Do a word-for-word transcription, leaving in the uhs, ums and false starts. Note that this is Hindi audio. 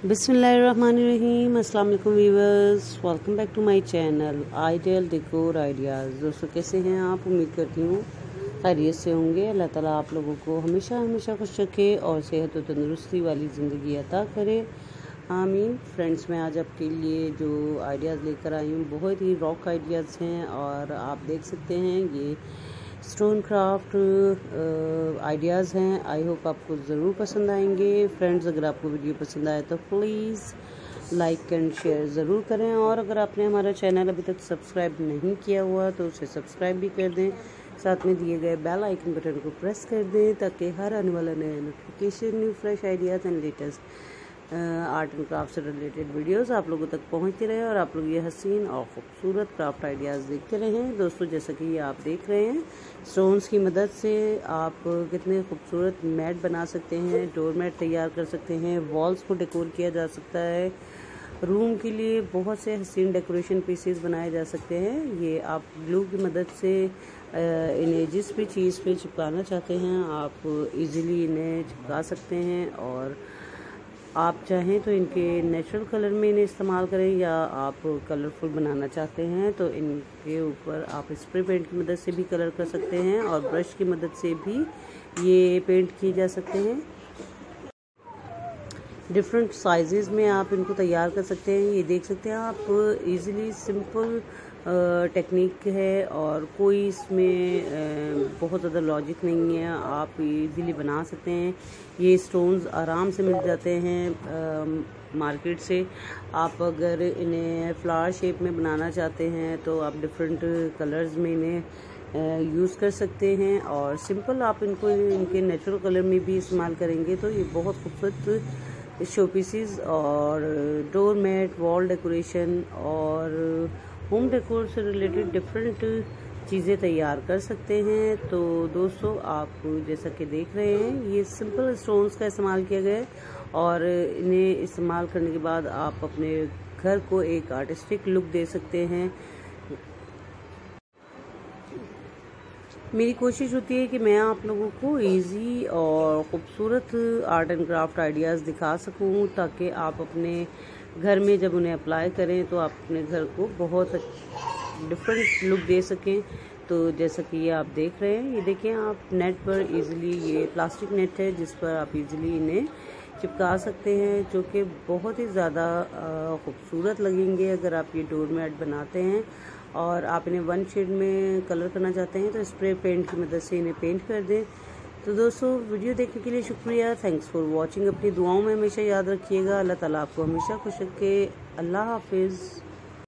बिस्मिल्लाहिर्रहमानिर्रहीम। अस्सलाम वालेकुम viewers, welcome back to my channel ideal decor ideas. दोस्तों कैसे हैं आप? उम्मीद करती हूँ खैरियत से होंगे। अल्लाह ताला आप लोगों को हमेशा हमेशा खुश रखे और सेहत और तंदुरुस्ती वाली ज़िंदगी अता करे, आमीन। फ्रेंड्स, मैं आज आपके लिए जो आइडियाज़ लेकर आई हूँ बहुत ही रॉक आइडियाज़ हैं और आप देख सकते हैं ये स्टोन क्राफ्ट आइडियाज़ हैं। आई होप आपको ज़रूर पसंद आएंगे। फ्रेंड्स, अगर आपको वीडियो पसंद आए तो प्लीज़ लाइक एंड शेयर ज़रूर करें और अगर आपने हमारा चैनल अभी तक सब्सक्राइब नहीं किया हुआ तो उसे सब्सक्राइब भी कर दें। साथ में दिए गए बेल आइकन बटन को प्रेस कर दें ताकि हर आने वाला नया notification, new fresh ideas and latest art and craft से रिलेटेड वीडियोस आप लोगों तक पहुंचते रहे और आप लोग ये हसीन और ख़ूबसूरत क्राफ्ट आइडियाज़ देखते रहें। दोस्तों, जैसा कि ये आप देख रहे हैं, स्टोन्स की मदद से आप कितने खूबसूरत मैट बना सकते हैं, डोर मैट तैयार कर सकते हैं, वॉल्स को डेकोर किया जा सकता है, रूम के लिए बहुत से हसीन डेकोरेशन पीसेस बनाए जा सकते हैं। ये आप ग्लू की मदद से इन्हें जिस भी चीज़ पे चिपकाना चाहते हैं आप इजीली इन्हें चिपका सकते हैं और आप चाहें तो इनके नेचुरल कलर में इन्हें इस्तेमाल करें या आप कलरफुल बनाना चाहते हैं तो इनके ऊपर आप स्प्रे पेंट की मदद से भी कलर कर सकते हैं और ब्रश की मदद से भी ये पेंट किए जा सकते हैं। डिफरेंट साइजेस में आप इनको तैयार कर सकते हैं। ये देख सकते हैं आप, इजीली सिंपल टेक्निक है और कोई इसमें बहुत ज़्यादा लॉजिक नहीं है। आप इजीली बना सकते हैं। ये स्टोन्स आराम से मिल जाते हैं मार्केट से। आप अगर इन्हें फ्लावर शेप में बनाना चाहते हैं तो आप डिफरेंट कलर्स में इन्हें यूज़ कर सकते हैं और सिंपल आप इनको इनके नेचुरल कलर में भी इस्तेमाल करेंगे तो ये बहुत खूबसूरत शो पीसेस और डोर मैट, वॉल डेकोरेशन और होम डेकोर से रिलेटेड डिफरेंट चीज़ें तैयार कर सकते हैं। तो दोस्तों, आप जैसा कि देख रहे हैं ये सिंपल स्टोन्स का इस्तेमाल किया गया है और इन्हें इस्तेमाल करने के बाद आप अपने घर को एक आर्टिस्टिक लुक दे सकते हैं। मेरी कोशिश होती है कि मैं आप लोगों को इजी और ख़ूबसूरत आर्ट एंड क्राफ्ट आइडियाज़ दिखा सकूं ताकि आप अपने घर में जब उन्हें अप्लाई करें तो आप अपने घर को बहुत डिफरेंट लुक दे सकें। तो जैसा कि ये आप देख रहे हैं, ये देखें आप नेट पर इजीली, ये प्लास्टिक नेट है जिस पर आप इजीली इन्हें चिपका सकते हैं जो कि बहुत ही ज़्यादा खूबसूरत लगेंगे अगर आप ये डोर मैट बनाते हैं और आप इन्हें वन शेड में कलर करना चाहते हैं तो स्प्रे पेंट की मदद से इन्हें पेंट कर दें। तो दोस्तों, वीडियो देखने के लिए शुक्रिया। Thanks for watching. अपनी दुआओं में हमेशा याद रखिएगा। अल्लाह ताला आपको हमेशा खुश रखे। अल्लाह हाफिज़।